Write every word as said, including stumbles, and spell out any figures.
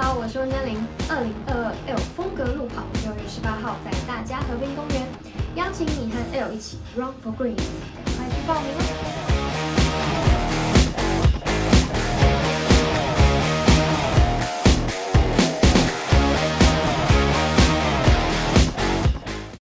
好，我是温嘉玲。二零二二 L 风格路跑六月十八号在大家河滨公园，邀请你和 L 一起 Run for Green，赶快去报名哦！